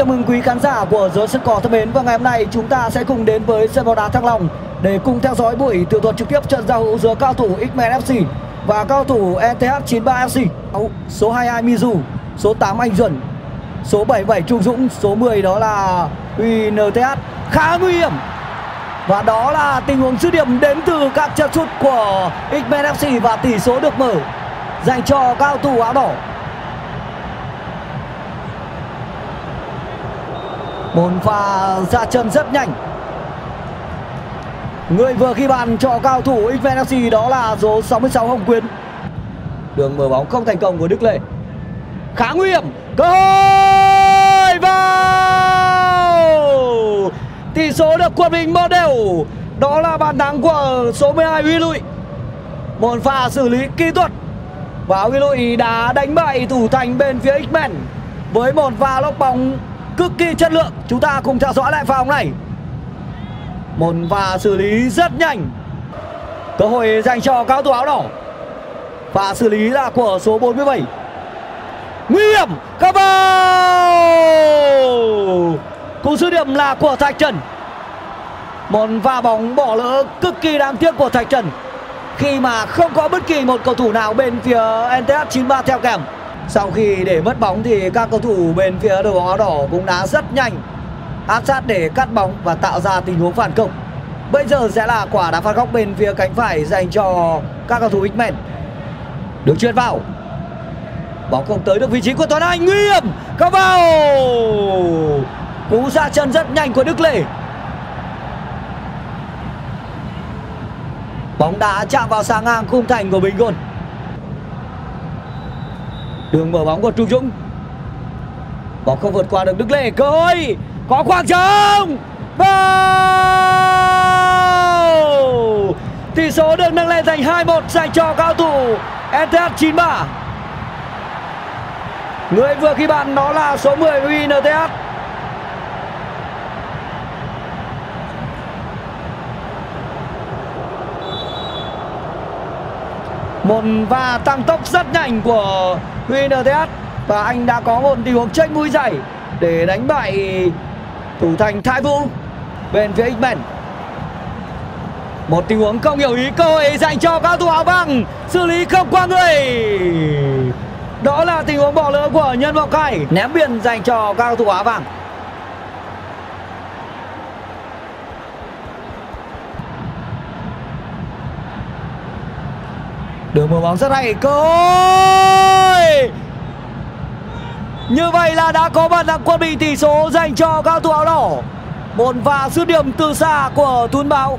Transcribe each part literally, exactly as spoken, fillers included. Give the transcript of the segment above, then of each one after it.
chào mừng quý khán giả của Giới Sân Cỏ thân mến. Và ngày hôm nay chúng ta sẽ cùng đến với sân bóng đá Thăng Long để cùng theo dõi buổi tường thuật trực tiếp trận giao hữu giữa cao thủ X-Men ép xê và cao thủ en tê hát chín ba ép xê. Số hai mươi hai Mizu, số tám Anh Duẩn, số bảy mươi bảy Trung Dũng, số mười đó là Huy en tê hát. Khá nguy hiểm. Và đó là tình huống dứt điểm đến từ các chân sút của X-Men ép xê và tỷ số được mở dành cho cao thủ áo đỏ. Một pha ra chân rất nhanh. Người vừa ghi bàn cho cao thủ X-Men ép xê đó là số sáu mươi sáu Hồng Quyến. Đường mở bóng không thành công của Đức Lệ. Khá nguy hiểm. Cơ hội vào. Tỷ số được quân mình một đều. Đó là bàn thắng của số mười hai Huy Lụy. Một pha xử lý kỹ thuật. Và Huy Lụy đã đánh bại thủ thành bên phía X-Men với một pha lốc bóng cực kỳ chất lượng. Chúng ta cùng theo dõi lại pha bóng này. Một pha xử lý rất nhanh. Cơ hội dành cho cao thủ áo đỏ. Pha xử lý là của số bốn mươi bảy. Nguy hiểm. Cao vào. Cú dứt điểm là của Thạch Trần. Một pha bóng bỏ lỡ cực kỳ đáng tiếc của Thạch Trần khi mà không có bất kỳ một cầu thủ nào bên phía en tê hát chín ba theo kèm. Sau khi để mất bóng thì các cầu thủ bên phía đội bóng áo đỏ cũng đã rất nhanh áp sát để cắt bóng và tạo ra tình huống phản công. Bây giờ sẽ là quả đá phạt góc bên phía cánh phải dành cho các cầu thủ X-Men. Được chuyền vào. Bóng không tới được vị trí của Tuấn Anh. Nguy hiểm. Cao vào. Cú ra chân rất nhanh của Đức Lệ. Bóng đã chạm vào xà ngang khung thành của Bình Gôn. Đường mở bóng của Trung Dũng. Bóng không vượt qua được Đức Lệ. Cơ hội. Có khoảng trống. Vào. Tỷ số được nâng lên thành hai một dành cho cao thủ en tê hát chín ba. Người vừa ghi bàn đó là số mười Huy en tê hát. Một pha tăng tốc rất nhanh của Huy en tê hát. Và anh đã có một tình huống chênh mũi dày để đánh bại thủ thành Thái Vũ bên phía X-Men. Một tình huống không hiểu ý. Cơ hội dành cho cao thủ áo vàng. Xử lý không qua người. Đó là tình huống bỏ lỡ của Nhân Vọng Khải. Ném biên dành cho cao thủ áo vàng. Đường mở bóng rất hay. Cơ hội. Như vậy là đã có bàn thắng quân bị tỷ số dành cho cao thủ áo đỏ. Một pha dứt điểm từ xa của Tuấn Bảo.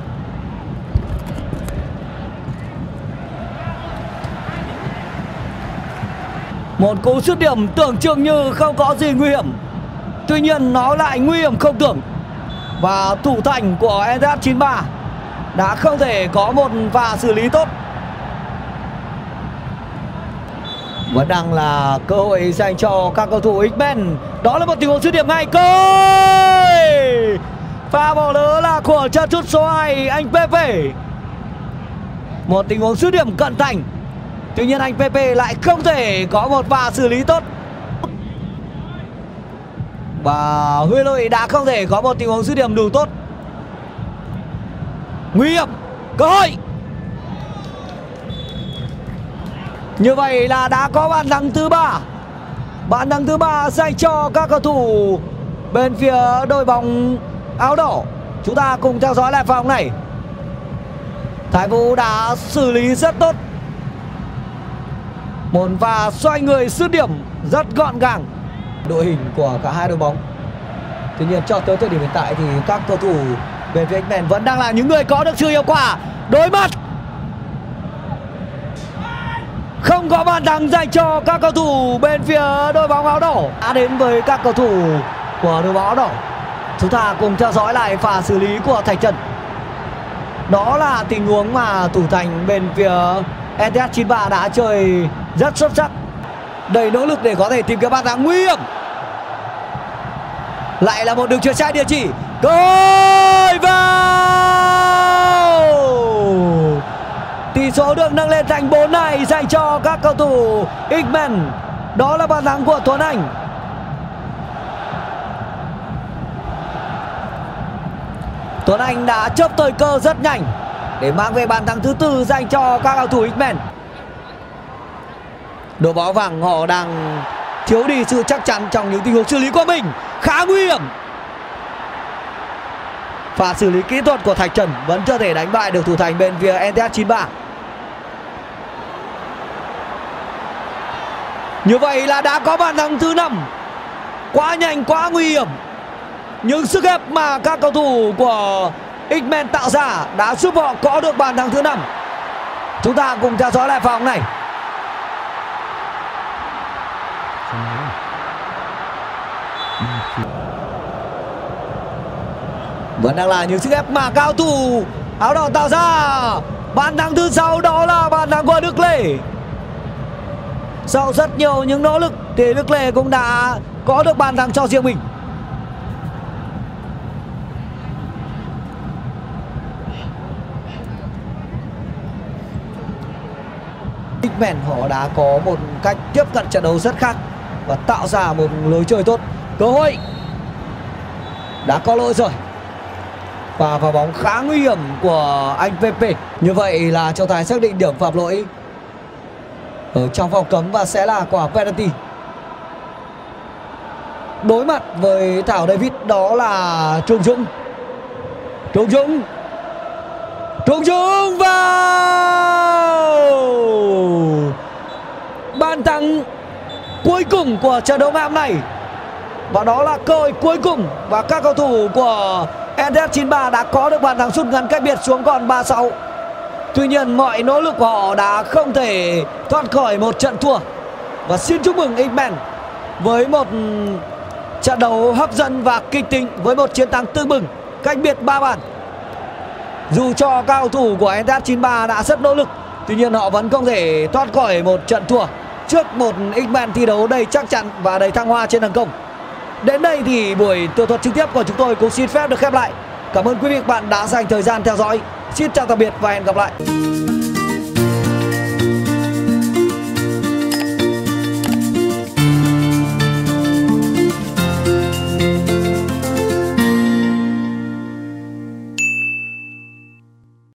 Một cú dứt điểm tưởng chừng như không có gì nguy hiểm, tuy nhiên nó lại nguy hiểm không tưởng. Và thủ thành của en tê hát chín ba đã không thể có một pha xử lý tốt. Vẫn đang là cơ hội dành cho các cầu thủ X-Men. Đó là một tình huống dứt điểm ngay. Cơ hội. Pha bỏ lỡ là của chân sút số hai anh pê pê. Một tình huống dứt điểm cận thành, tuy nhiên anh pê pê lại không thể có một pha xử lý tốt. Và Huy Lụy đã không thể có một tình huống dứt điểm đủ tốt. Nguy hiểm. Cơ hội. Như vậy là đã có bàn thắng thứ ba. Bàn thắng thứ ba dành cho các cầu thủ bên phía đội bóng áo đỏ. Chúng ta cùng theo dõi lại pha bóng này. Thái Vũ đã xử lý rất tốt. Một pha xoay người dứt điểm rất gọn gàng. Đội hình của cả hai đội bóng. Tuy nhiên cho tới thời điểm hiện tại thì các cầu thủ bên phía X-Men vẫn đang là những người có được sự hiệu quả. Đối mặt. Không có bàn thắng dành cho các cầu thủ bên phía đội bóng áo đỏ. Đã đến với các cầu thủ của đội bóng áo đỏ. Chúng ta cùng theo dõi lại pha xử lý của Thạch Trần. Đó là tình huống mà thủ thành bên phía en tê hát chín ba đã chơi rất xuất sắc, đầy nỗ lực để có thể tìm kiếm bàn thắng. Nguy hiểm. Lại là một đường chuyền sai địa chỉ. Cơ hội vào. Tỷ số được nâng lên thành bốn này dành cho các cầu thủ X-Men. Đó là bàn thắng của Tuấn Anh. Tuấn Anh đã chớp thời cơ rất nhanh để mang về bàn thắng thứ tư dành cho các cầu thủ X-Men. Đội bóng vàng họ đang thiếu đi sự chắc chắn trong những tình huống xử lý của mình. Khá nguy hiểm. Pha xử lý kỹ thuật của Thạch Trần vẫn chưa thể đánh bại được thủ thành bên phía en tê hát chín ba. Như vậy là đã có bàn thắng thứ năm. Quá nhanh, quá nguy hiểm. Nhưng sức ép mà các cầu thủ của X-Men tạo ra đã giúp họ có được bàn thắng thứ năm. Chúng ta cùng theo dõi lại pha bóng này. Vẫn đang là những sức ép mà cao thủ áo đỏ tạo ra. Bàn thắng thứ sáu đó là bàn thắng của Đức Lê. Sau rất nhiều những nỗ lực thì Đức Lê cũng đã có được bàn thắng cho riêng mình. X-Men họ đã có một cách tiếp cận trận đấu rất khác và tạo ra một lối chơi tốt. Cơ hội đã có lỗi rồi. Và vào bóng khá nguy hiểm của anh pê pê. Như vậy là trọng tài xác định điểm phạm lỗi ở trong vòng cấm và sẽ là quả penalty. Đối mặt với Thảo David đó là Trung Dũng. Trung Dũng Trung Dũng vào bàn thắng cuối cùng của trận đấu ngày hôm nay. Và đó là cơ hội cuối cùng và các cầu thủ của en tê hát chín ba đã có được bàn thắng rút ngắn cách biệt xuống còn ba sáu. Tuy nhiên mọi nỗ lực của họ đã không thể thoát khỏi một trận thua. Và xin chúc mừng X-Men với một trận đấu hấp dẫn và kịch tính với một chiến thắng tưng bừng cách biệt ba bàn. Dù cho các cầu thủ của en tê hát chín ba đã rất nỗ lực, tuy nhiên họ vẫn không thể thoát khỏi một trận thua trước một X-Men thi đấu đầy chắc chắn và đầy thăng hoa trên hàng công. Đến đây thì buổi tường thuật trực tiếp của chúng tôi cũng xin phép được khép lại. Cảm ơn quý vị và các bạn đã dành thời gian theo dõi. Xin chào tạm biệt và hẹn gặp lại.